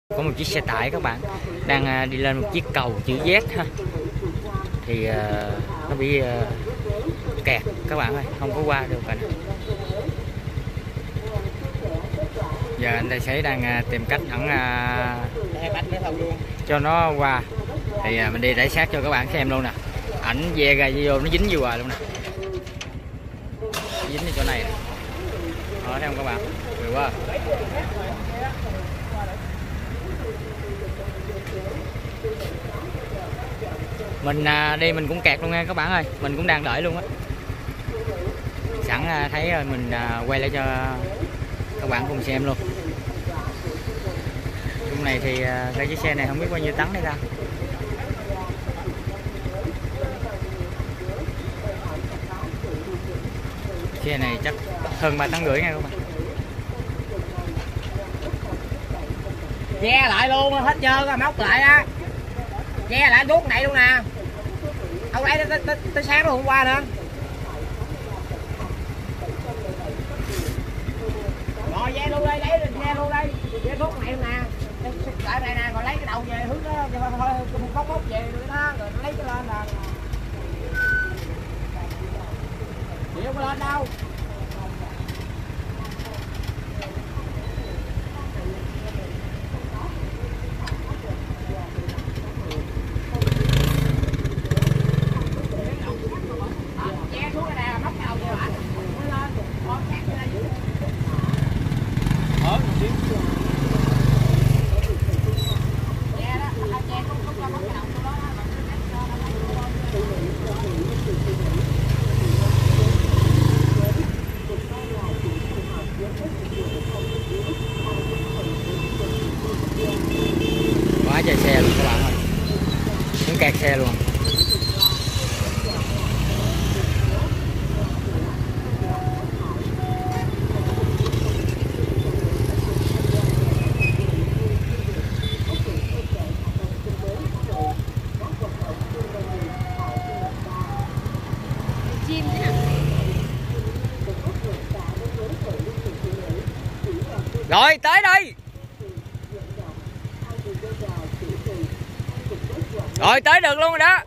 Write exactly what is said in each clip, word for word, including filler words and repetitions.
Có một chiếc xe tải các bạn đang đi lên một chiếc cầu chữ Z ha, thì uh, nó bị uh, kẹt các bạn ơi, không có qua được rồi. Giờ anh tài xế đang uh, tìm cách ẩn uh, cho nó qua, thì uh, mình đi rải sát cho các bạn xem luôn nè. Ảnh ve ra vô nó dính vô luôn nè, dính ở chỗ này nè. Đó, thấy không các bạn, được quá. Mình à, đi mình cũng kẹt luôn nha các bạn ơi, mình cũng đang đợi luôn á. Sẵn à, thấy rồi mình à, quay lại cho các bạn cùng xem luôn. Lúc này thì à, cái chiếc xe này không biết bao nhiêu tấn đây ta. Xe này chắc hơn ba tấn rưỡi nha các bạn. Che lại luôn hết trơn á, móc lại á, che lại đuốt này luôn nè. Ông lấy tới, tới, tới sáng luôn hôm qua nữa. Rồi ve luôn đây, lấy ve luôn đây, ve thuốc này luôn nè. Tại này nè, rồi lấy cái đầu về hướng đó, thôi bóc bóc về rồi đó, rồi lấy cái lên nè. Chị không có lên đâu. Quá trời xe luôn các bạn ơi, muốn kẹt xe luôn. Rồi tới đây. Rồi tới được luôn rồi đó.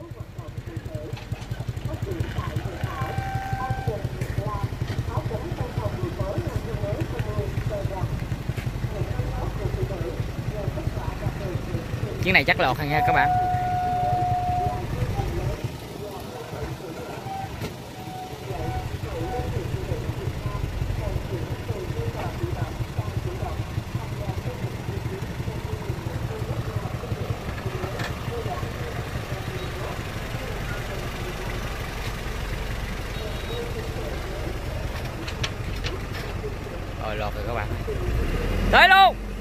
Chiếc này chắc lọt nha các bạn. Rồi lọt rồi các bạn. Tới luôn.